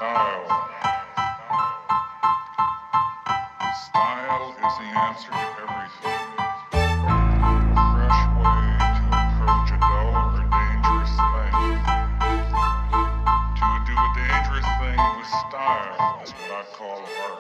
Style. Style is the answer to everything. A fresh way to approach a dull or dangerous thing. To do a dangerous thing with style is what I call art.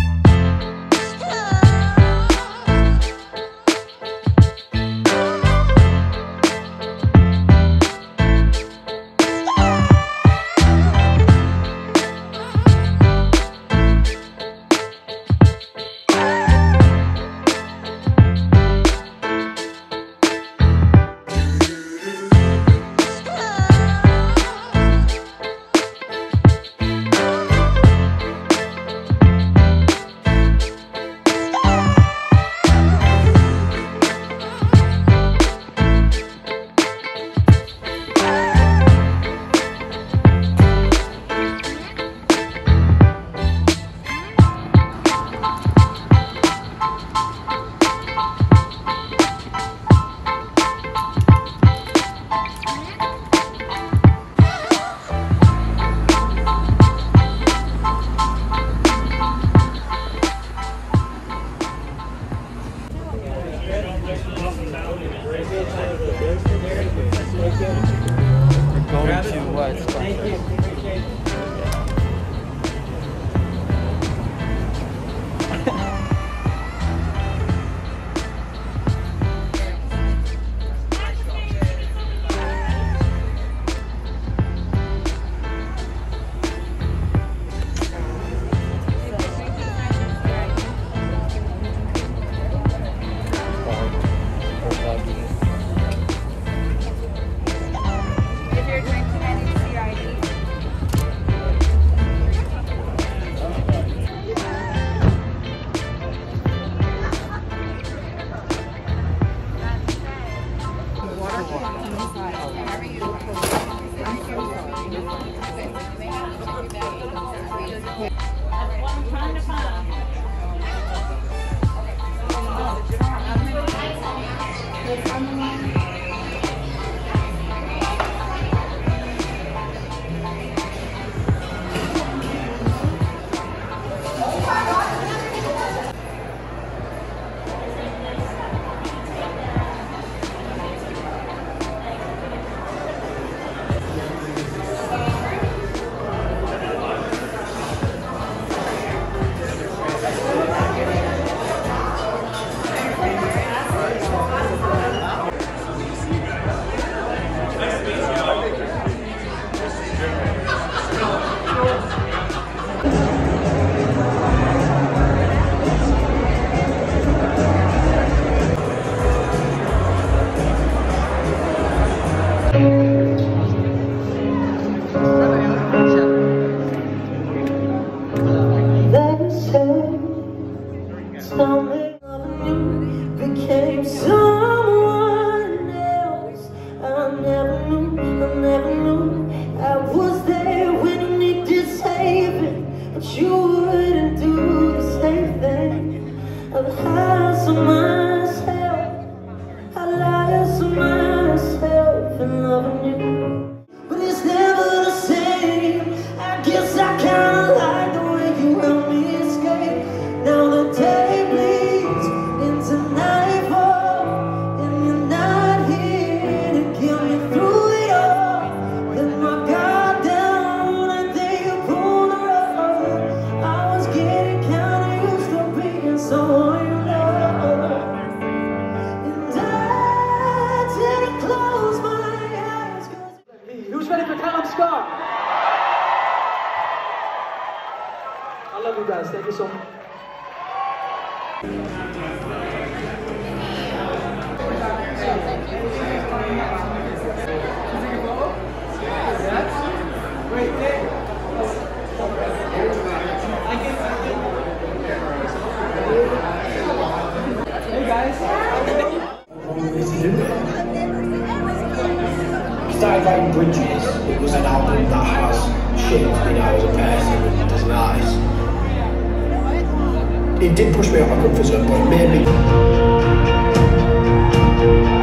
Became someone else. I never knew I was there when you needed saving, but you wouldn't do the same thing. I've lied to myself, I lied to myself in loving you, but it's never the same. I guess I kinda like the way you help me escape. Now the day bleeds into nightfall, and you're not here to get me through it all. Let my guard down and then you pulled the rug. I was getting kinda used to being someone you love, and I didn't close my eyes. Who's ready for Callum Scott? I love you guys, thank you so much. Hey guys. Started writing Bridges. It was an album that has shaped me now as a person, as an artist. It did push me out of my comfort zone, but it made me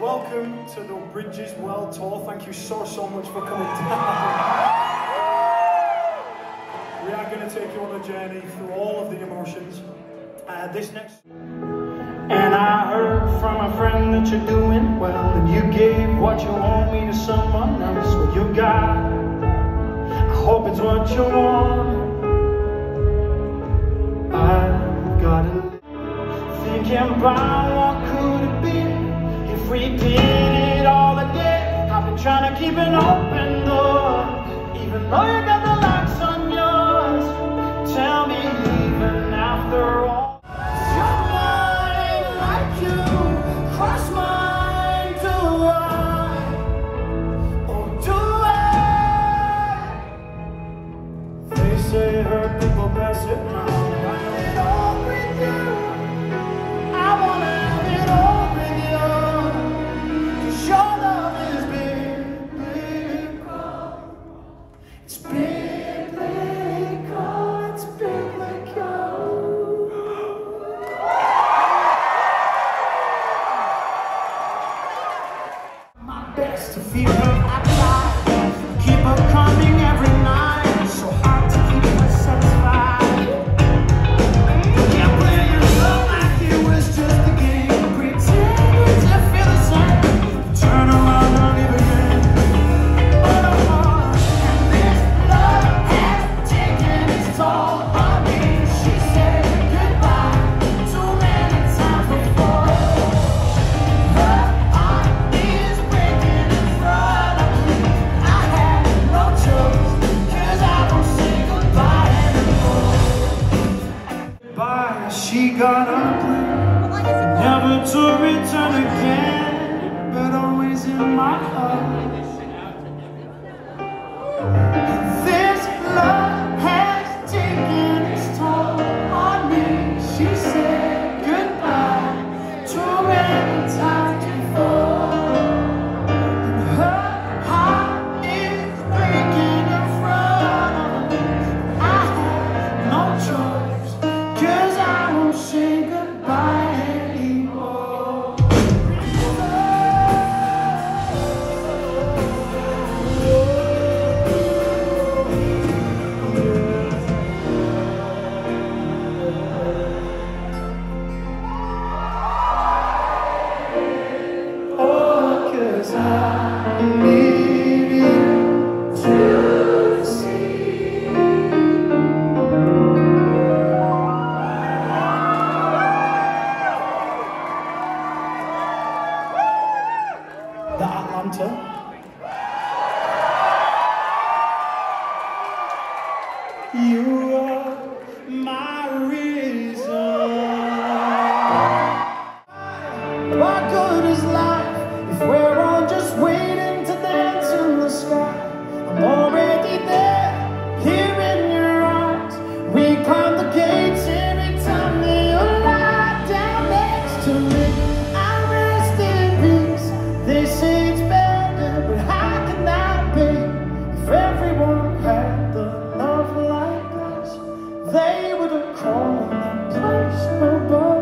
welcome to the Bridges World Tour. Thank you so much for coming down. We are going to take you on a journey through all of the emotions. This next... And I heard from a friend that you're doing well, and you gave what you owe me to someone else. What you got, I hope it's what you want. I've gotta thinking about what could have been if we did it all again. I've been trying to keep an open door, even though you got the locks on yours. Tell me, even after all, cross mine, do I? Oh, do I? They say hurt people pass it now. I have it all with you. I wanna have it all with you. 'Cause your love is big, biblical. It's biblical. It's biblical. Best to feel her appetite, keep her coming every night. It's so hard to keep her satisfied. Can't play your love like it was just a game. Pretend to feel the same. Turn around and leave again. And this love has taken its toll on me. She said goodbye too many times before. She got up, never to return again, but always in my heart. This love has taken its toll on me. She said goodbye too many times before, and her heart is breaking in front of me. I have no choice, 'cause I won't say goodbye anymore. Oh, 'cause I need you to see. The Atlanta. You are my reason. What good is life if we're all just waiting to dance in the sky? I'm already there, here in your arms. We climb the gates every time that you lie down next to me. I rest in peace. They say it's better, but how can that be? If everyone had the love like us, they would have called that place nobody.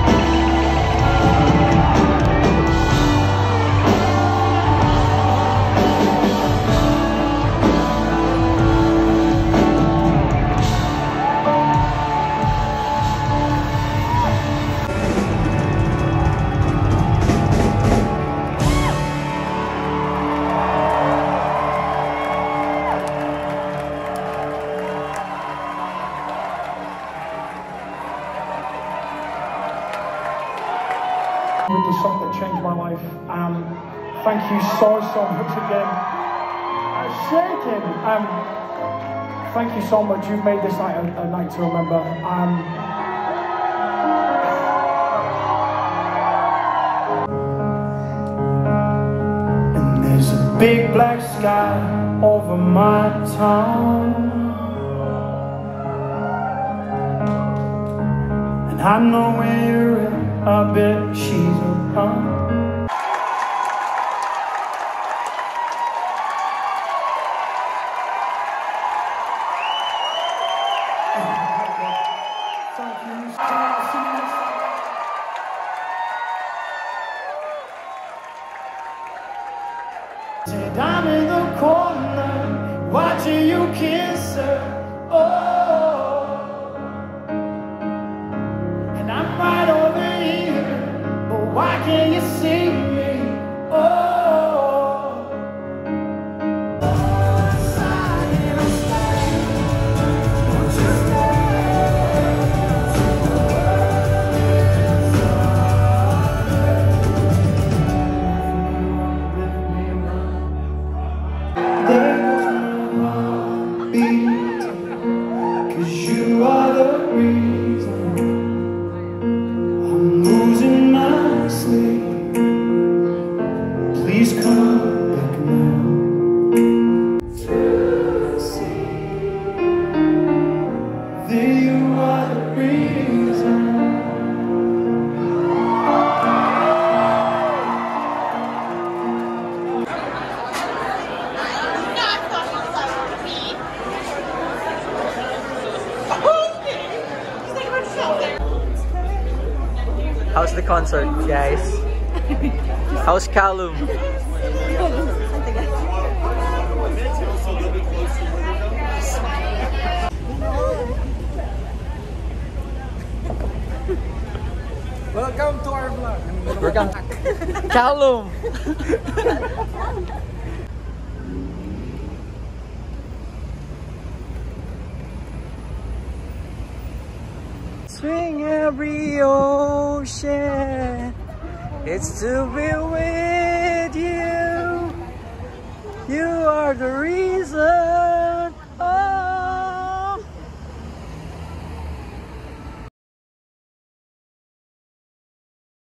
With the song that changed my life. Thank you so much again. I'm shaking. Thank you so much. You've made this night a night to remember. And there's a big black sky over my town, and I know where you're at. I bet she's around. Thank you. Said I'm in the corner, watching you kiss her. Oh, and I'm right over here, but why can't you see me? Oh. Please come back now. That you are the reason. How's the concert, guys? How's Callum? Welcome to our vlog. Welcome. Callum! Swing every ocean. It's to be with you. You are the reason.